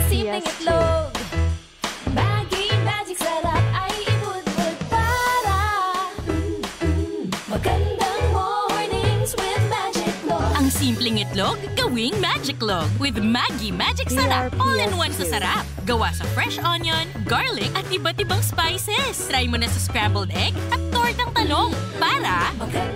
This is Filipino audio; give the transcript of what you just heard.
simpleng itlog. Maggi Magic Sarap ay ibudbud para magandang mornings with Magic Log. Ang simpleng itlog, gawing Magic Log with Maggi Magic Sarap. All-in-one sa sarap. Gawa sa fresh onion, garlic, at iba't ibang spices. Try mo na sa scrambled egg at tortang talong para